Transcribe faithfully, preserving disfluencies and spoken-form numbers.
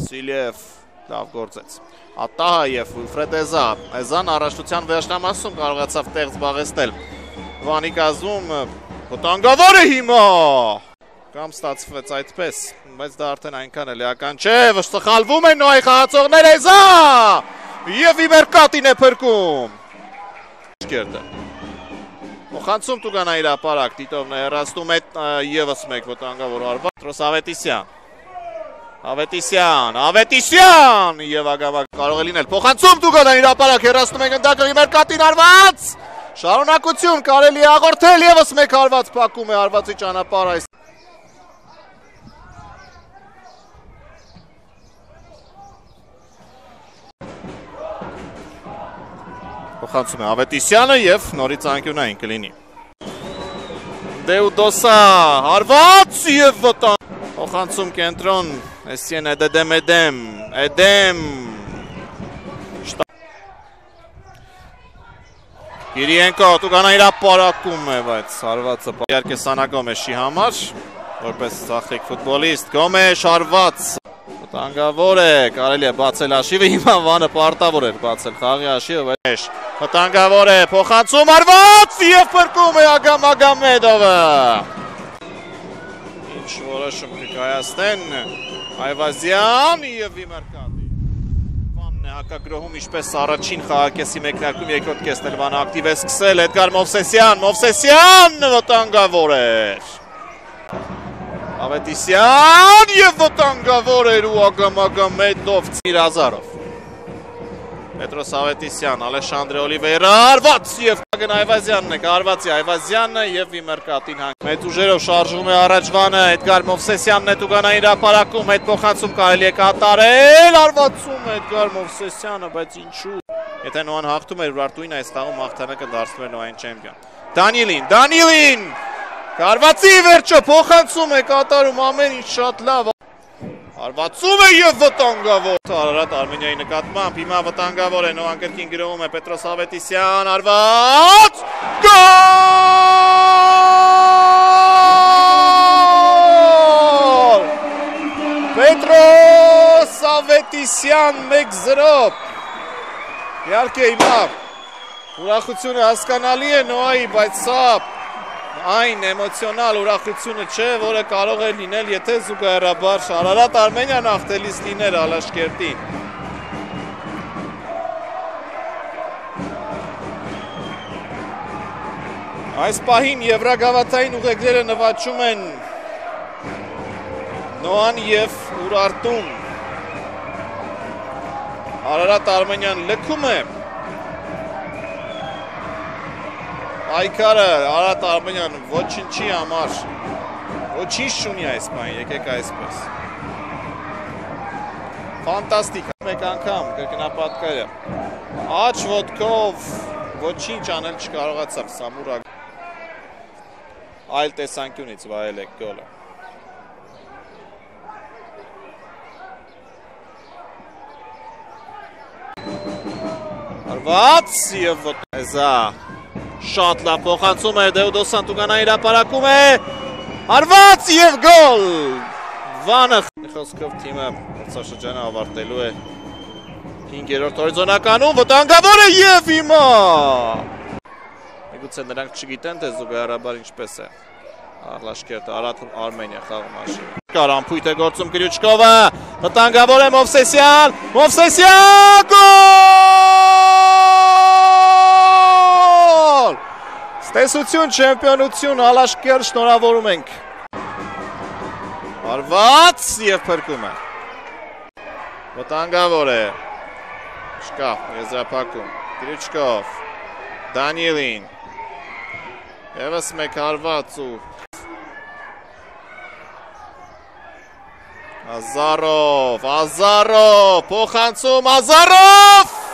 Վասիլև լավ գործեց։ Ատահաև Ուլֆրեդ Էզա, Էզան առաջնության վերջնամասում կարողացավ տեղ զբաղեցնել Վանի կազմում, վտանգավոր է հիմա, կամ ստացվեց այդպես, բայց դա արդեն այնքան էլ էական չէ, վշտխալվում են նոյ խաղացողներ Էզա, և Իմերկատին է փրկում։ Շկերտը, Փոխանցում Տուգանա իր ապարակ, Տիտովն է հեռացնում է ևս մեկ վտանգավոր արվա, Պետրոս Ավետիսյան։ Ավետիսյան, Ավետիսյան և ագավակ կարող է լինել փոխանցում Տուգանա իր ապարակ հեռացնում է գնդակը Իմերկատին արված շարունակություն կարելի է աղորդել ևս մեկ հարված փակում է հարվածի ճանապարհը այս փոխանցում է Ավետիսյանը և նորից անկյունային կլինի Դեուդոսա հարված և վտանգ Փոխանցում կենտրոն Էսիեն Էդեմ Էդեմ Էդեմ Կիրիենկո Տուգանա իր ապարակում է, բայց հարվածը իհարկե Սանա Գոմեշի համար, որպես ծաղիկ ֆուտբոլիստ, Գոմեշ հարված, վտանգավոր է, կարելի է բացել հաշիվը, հիմա Վանը պարտավոր էր բացել խաղի հաշիվը, վտանգավոր է, փոխանցում հարված և փրկում է Ագամ Ագամեդովը։ Ինչ որոշում կկայացնեն Այվազյան և Իմերկատի։ Վանն է հակագրոհում ինչպես առաջին խաղակեսի մեկնարկում երկրորդ կեսն էլ Վանը ակտիվ է սկսել Էդգար Մովսեսյան, Մովսեսյան վտանգավոր էր։ Ավետիսյան և վտանգավոր էր ու Ագամ Ագամեդով Ծիր Ազարով։ Պետրոս Ավետիսյան, Ալեշանդրե Օլիվեյրա, հարված և Ագն Այվազյանն է, կարվածի Այվազյանը և Իմերկատին հանք։ Մեծ ուժերով շարժվում է առաջվանը, Էդգար Մովսեսյանն է Տուգանային հրապարակում, այդ փոխանցում կարելի է կատարել, հարվածում է Էդգար Մովսեսյանը, բայց ինչու։ Եթե Նոան հաղթում էր Ուրարտուին, այս խաղում հաղթանակը դարձնում էր Նոային չեմպիոն։ Դանիելին, Դանիելին, կարվածի վերջը փոխանցում է կատարում ամեն ինչ շատ լավ։ Հարվածում է և վտանգավոր Արարատ Արմենիայի նկատմամբ, հիմա վտանգավոր է, Նոան կրկին գրոհում է Պետրոս Ավետիսյան, հարված, գոլ! Պետրոս Ավետիսյան մեկ զրո, իհարկե հիմա ուրախությունը հասկանալի է Նոայի, բայց սա այն էմոցիոնալ ուրախությունը չէ, որը կարող է լինել, եթե զուգահեռաբար Արարատ Արմենիան հաղթելիս լիներ Ալաշկերտին։ Այս պահին եվրագավաթային ուղեգրերը նվաճում են Նոան և Ուրարտուն։ Արարատ Արմենիան լքում է Այքարը, Արարատ Արմենյան, ոչինչի համար, ոչինչ չունի այս պահին, եկեք այսպես։ Ֆանտաստիկ, մեկ անգամ կրկնապատկերը։ Աչ ոտքով ոչինչ անել չկարողացավ Սամուրա։ Այլ տեսանկյունից վայել եք գոլը։ Արված և Էզա։ Շատ լավ փոխանցում է Դեուդոսան Տուգանայի հրապարակում է հարված և գոլ Վանը խոսքով թիմը մրցաշրջանը ավարտելու է հինգերորդ հորիզոնականում վտանգավոր է և հիմա միգուցե նրանք չգիտեն թե զուգահեռաբար ինչպես է Ալաշկերտը Արարատ Արմենիա խաղում հաշիվը կար անփույթ է գործում Կրյուչկովը վտանգավոր է Մովսեսյան Մովսեսյան գոլ Տեսություն, չեմպիոնություն, Ալաշկերտ շնորհավորում ենք։ Հարված և փրկում է։ Վտանգավոր է։ Չկա, եզրափակում։ Կրյուչկով, Դանիելին։ Եվս մեկ հարված ու Ազարով, Ազարով, փոխանցում Ազարով